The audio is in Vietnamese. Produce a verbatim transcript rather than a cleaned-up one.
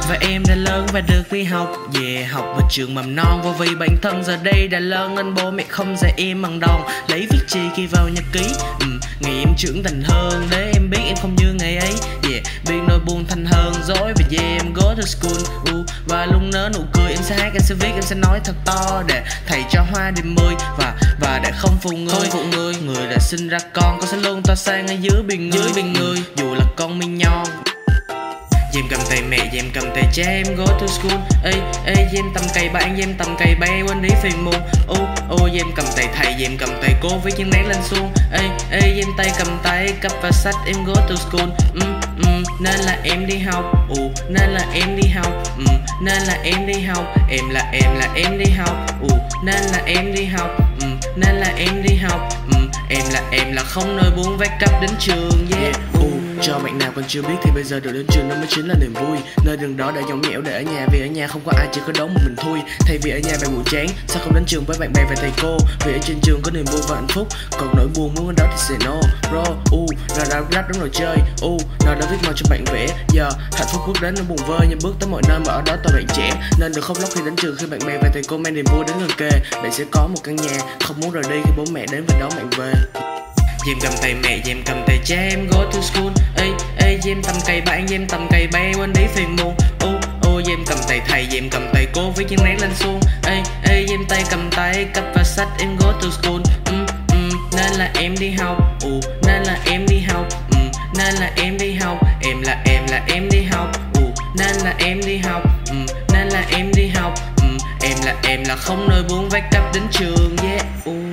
Và em đã lớn và được đi học. Yeah, học ở trường mầm non. Và vì bản thân giờ đây đã lớn nên bố mẹ không dạy em bằng đòn. Lấy viết chi khi vào nhật ký. ừ, Ngày em trưởng thành hơn để em biết em không như ngày ấy. Yeah, biết nỗi buồn thành hơn dối. Và yeah, em go to school. uh, Và luôn nở nụ cười. Em sẽ hát, em sẽ viết, em sẽ nói thật to để thầy cho hoa điểm mười. Và và để không phụ người, không phụ người Người đã sinh ra con, con sẽ luôn tỏa sáng ở dưới biển người, dưới biển người. Dù là con mi nhon. Em cầm tay mẹ, em cầm tay cha, em go to school. Ê, ê, em tầm cây bạn, em tầm cây bay, quên đi phiền muộn. Ô, ô, em cầm tay thầy, em cầm tay cô với chân nét lên xuống. Ê, ê, em tay cầm tay, cặp và sách, em go to school. um, um, Nên là em đi học, uh, nên là em đi học. um, Nên là em đi học, em là em là em đi học. uh, Nên là em đi học, um, nên là em đi học. um, Em là em là không nơi buồn vác cặp đến trường. Yeah, uh. Cho bạn nào còn chưa biết thì bây giờ được đến trường nó mới chính là niềm vui. Nơi đường đó đã nhõng nhẽo để ở nhà, vì ở nhà không có ai, chỉ có đấu một mình thôi. Thay vì ở nhà bạn buồn chán, sao không đến trường với bạn bè và thầy cô? Vì ở trên trường có niềm vui và hạnh phúc, còn nỗi buồn muốn ở đó thì say no. Bro, u, nào đã rap đúng rồi chơi, u, nào đã viết màu cho bạn vẽ. Giờ hạnh phúc bước đến nó buồn vơi, nhưng bước tới mọi nơi mà ở đó toàn bạn trẻ. Nên đừng khóc lóc khi đến trường, khi bạn bè và thầy cô mang niềm vui đến gần kề. Bạn sẽ có một căn nhà, không muốn rời đi khi bố mẹ đến và đón bạn về. Em cầm tay mẹ, em cầm tay cha, em go to school. Ê, ê, em tầm cây bạn, em tầm cây bay, quên đi phiền muộn. Ô, ô, em cầm tay thầy, em cầm tay cô với chân nét lên xuống. Ê, ê, em tay cầm tay, cặp và sách, em go to school. um, um, Nên là em đi học, uh, nên là em đi học. um, Nên là em đi học, em là em là em đi học. uh, Nên là em đi học, um, nên là em đi học. um, Em là em là không nơi buồn vác cặp đến trường. Yeah, uh.